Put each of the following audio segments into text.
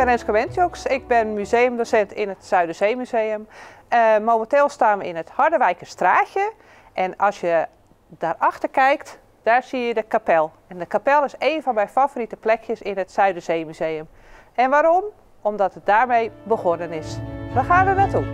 ben Renske Wentjoks, ik ben museumdocent in het Zuiderzeemuseum. Momenteel staan we in het Harderwijkerstraatje en als je daarachter kijkt, daar zie je de kapel. En de kapel is een van mijn favoriete plekjes in het Zuiderzeemuseum. En waarom? Omdat het daarmee begonnen is. We gaan er naartoe.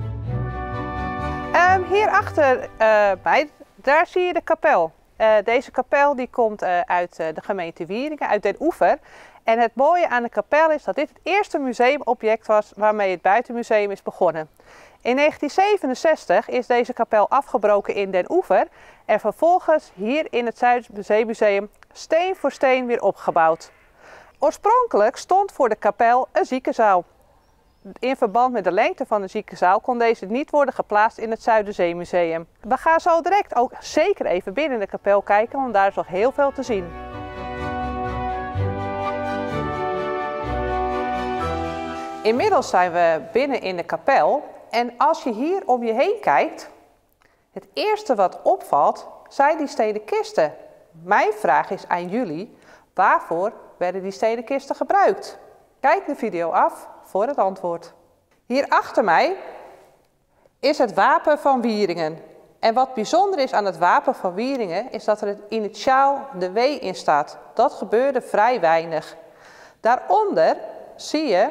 Hier achter mij, daar zie je de kapel. Deze kapel die komt uit de gemeente Wieringen, uit Den Oever. En het mooie aan de kapel is dat dit het eerste museumobject was waarmee het buitenmuseum is begonnen. In 1967 is deze kapel afgebroken in Den Oever en vervolgens hier in het Zuiderzeemuseum steen voor steen weer opgebouwd. Oorspronkelijk stond voor de kapel een ziekenzaal. In verband met de lengte van de ziekenzaal kon deze niet worden geplaatst in het Zuiderzeemuseum. We gaan zo direct ook zeker even binnen de kapel kijken, want daar is nog heel veel te zien. Inmiddels zijn we binnen in de kapel en als je hier om je heen kijkt, het eerste wat opvalt zijn die stenen kisten. Mijn vraag is aan jullie, waarvoor werden die stenen kisten gebruikt? Kijk de video af voor het antwoord. Hier achter mij is het wapen van Wieringen. En wat bijzonder is aan het wapen van Wieringen is dat er het initiaal de W in staat. Dat gebeurde vrij weinig. Daaronder zie je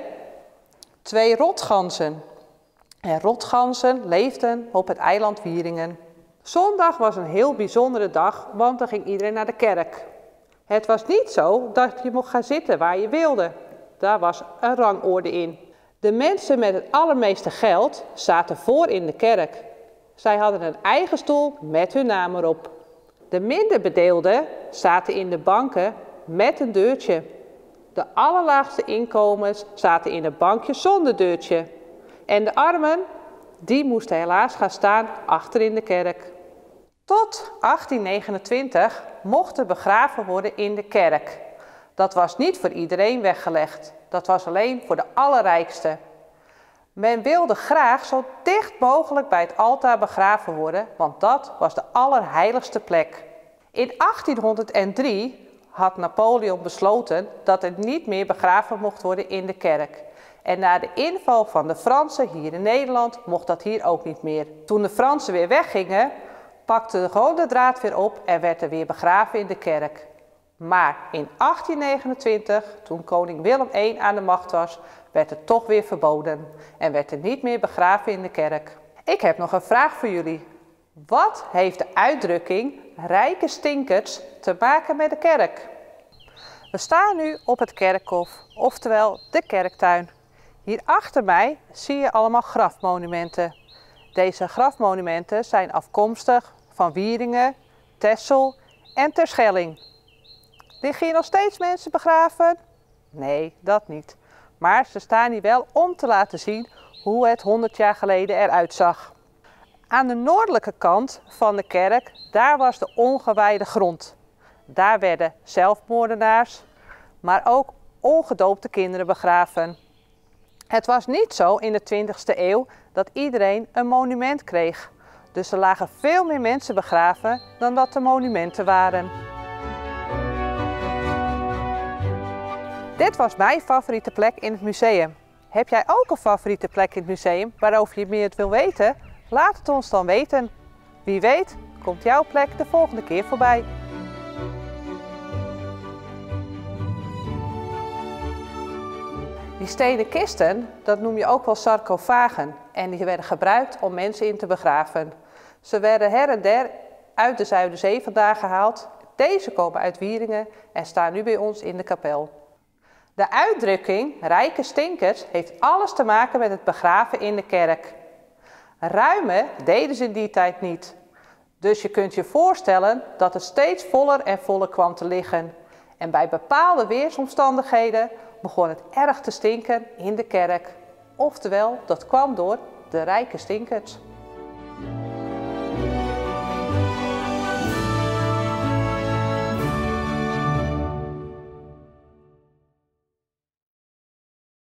2 rotganzen. En rotganzen leefden op het eiland Wieringen. Zondag was een heel bijzondere dag, want dan ging iedereen naar de kerk. Het was niet zo dat je mocht gaan zitten waar je wilde. Daar was een rangorde in. De mensen met het allermeeste geld zaten voor in de kerk. Zij hadden een eigen stoel met hun naam erop. De minder bedeelden zaten in de banken met een deurtje. De allerlaagste inkomens zaten in een bankje zonder deurtje. En de armen, die moesten helaas gaan staan achter in de kerk. Tot 1829 mochten begraven worden in de kerk. Dat was niet voor iedereen weggelegd. Dat was alleen voor de allerrijkste. Men wilde graag zo dicht mogelijk bij het altaar begraven worden, want dat was de allerheiligste plek. In 1803 had Napoleon besloten dat er niet meer begraven mocht worden in de kerk. En na de inval van de Fransen hier in Nederland mocht dat hier ook niet meer. Toen de Fransen weer weggingen, pakte de gewoon de draad weer op en werd er weer begraven in de kerk. Maar in 1829, toen koning Willem I aan de macht was, werd het toch weer verboden en werd er niet meer begraven in de kerk. Ik heb nog een vraag voor jullie. Wat heeft de uitdrukking rijke stinkers te maken met de kerk? We staan nu op het kerkhof, oftewel de kerktuin. Hier achter mij zie je allemaal grafmonumenten. Deze grafmonumenten zijn afkomstig van Wieringen, Texel en Terschelling. Liggen hier nog steeds mensen begraven? Nee, dat niet. Maar ze staan hier wel om te laten zien hoe het 100 jaar geleden eruit zag. Aan de noordelijke kant van de kerk, daar was de ongewijde grond. Daar werden zelfmoordenaars, maar ook ongedoopte kinderen begraven. Het was niet zo in de 20e eeuw dat iedereen een monument kreeg. Dus er lagen veel meer mensen begraven dan dat er monumenten waren. Dit was mijn favoriete plek in het museum. Heb jij ook een favoriete plek in het museum waarover je meer wil weten? Laat het ons dan weten. Wie weet komt jouw plek de volgende keer voorbij. Die stenen kisten, dat noem je ook wel sarcofagen. En die werden gebruikt om mensen in te begraven. Ze werden her en der uit de Zuiderzee vandaan gehaald. Deze komen uit Wieringen en staan nu bij ons in de kapel. De uitdrukking rijke stinkers heeft alles te maken met het begraven in de kerk. Ruimen deden ze in die tijd niet. Dus je kunt je voorstellen dat het steeds voller en voller kwam te liggen. En bij bepaalde weersomstandigheden begon het erg te stinken in de kerk. Oftewel, dat kwam door de rijke stinkers.